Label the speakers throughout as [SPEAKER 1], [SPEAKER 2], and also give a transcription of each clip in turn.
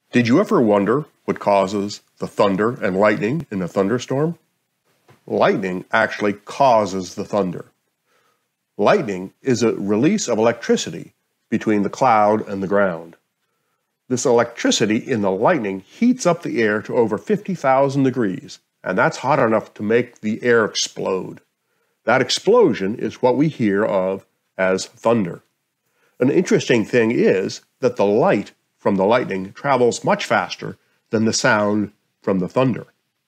[SPEAKER 1] Did you ever wonder what causes the thunder and lightning in a thunderstorm? Lightning actually causes the thunder. Lightning is a release of electricity between the cloud and the ground. This electricity in the lightning heats up the air to over 50,000 degrees, and that's hot enough to make the air explode. That explosion is what we hear of as thunder. An interesting thing is that the light from the lightning travels much faster than the sound from the thunder.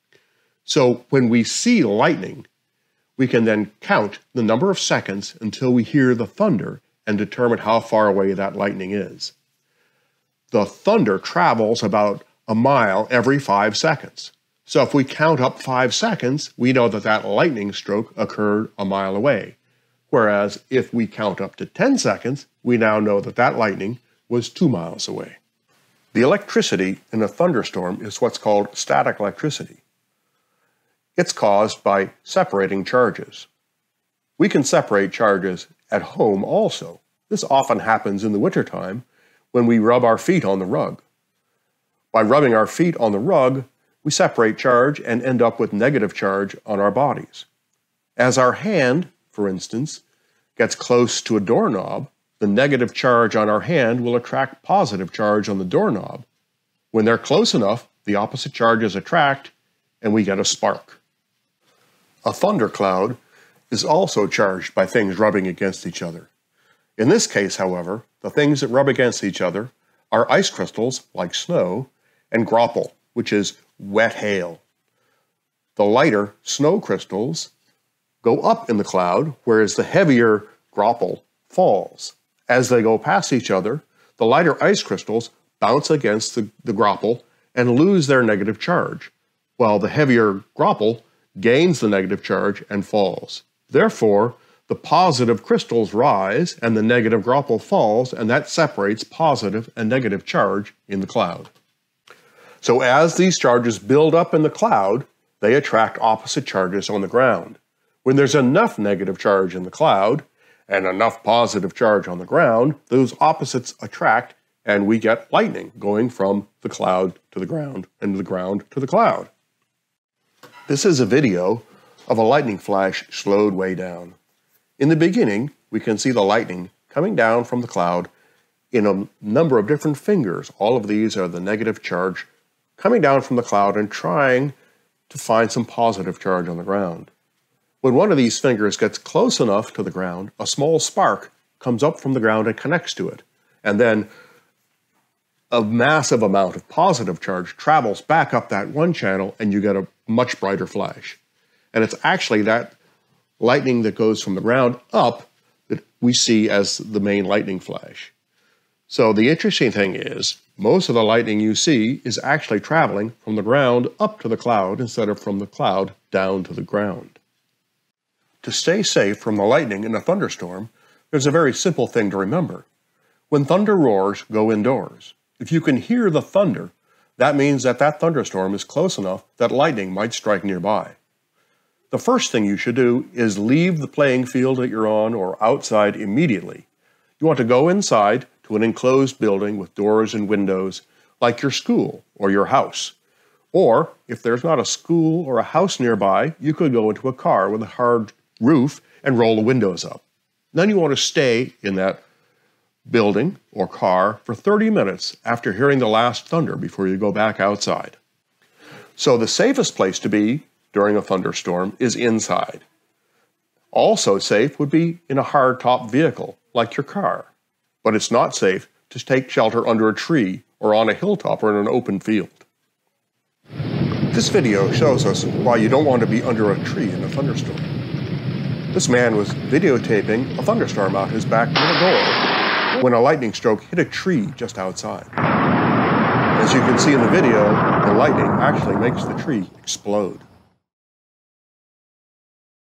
[SPEAKER 1] So when we see lightning, we can then count the number of seconds until we hear the thunder and determine how far away that lightning is. The thunder travels about a mile every 5 seconds. So if we count up 5 seconds, we know that that lightning stroke occurred a mile away. Whereas if we count up to 10 seconds, we now know that that lightning was 2 miles away. The electricity in a thunderstorm is what's called static electricity. It's caused by separating charges. We can separate charges at home also. This often happens in the wintertime when we rub our feet on the rug. By rubbing our feet on the rug, we separate charge and end up with negative charge on our bodies. As our hand, for instance, gets close to a doorknob, the negative charge on our hand will attract positive charge on the doorknob. When they're close enough, the opposite charges attract, and we get a spark. A thundercloud is also charged by things rubbing against each other. In this case, however, the things that rub against each other are ice crystals, like snow, and graupel, which is wet hail. The lighter snow crystals go up in the cloud, whereas the heavier graupel falls. As they go past each other, the lighter ice crystals bounce against the graupel and lose their negative charge, while the heavier graupel gains the negative charge and falls. Therefore, the positive crystals rise and the negative graupel falls, and that separates positive and negative charge in the cloud. So as these charges build up in the cloud, they attract opposite charges on the ground. When there's enough negative charge in the cloud and enough positive charge on the ground, those opposites attract and we get lightning going from the cloud to the ground and the ground to the cloud. This is a video of a lightning flash slowed way down. In the beginning, we can see the lightning coming down from the cloud in a number of different fingers. All of these are the negative charge coming down from the cloud and trying to find some positive charge on the ground. When one of these fingers gets close enough to the ground, a small spark comes up from the ground and connects to it. And then a massive amount of positive charge travels back up that one channel and you get a much brighter flash. And it's actually that lightning that goes from the ground up that we see as the main lightning flash. So the interesting thing is, most of the lightning you see is actually traveling from the ground up to the cloud instead of from the cloud down to the ground. To stay safe from the lightning in a thunderstorm, there's a very simple thing to remember. When thunder roars, go indoors. If you can hear the thunder, that means that that thunderstorm is close enough that lightning might strike nearby. The first thing you should do is leave the playing field that you're on or outside immediately. You want to go inside to an enclosed building with doors and windows, like your school or your house. Or, if there's not a school or a house nearby, you could go into a car with a hard roof and roll the windows up. Then you want to stay in that building or car for 30 minutes after hearing the last thunder before you go back outside. So the safest place to be during a thunderstorm is inside. Also safe would be in a hard-top vehicle, like your car. But it's not safe to take shelter under a tree or on a hilltop or in an open field. This video shows us why you don't want to be under a tree in a thunderstorm. This man was videotaping a thunderstorm out his back door when a lightning stroke hit a tree just outside. As you can see in the video, the lightning actually makes the tree explode.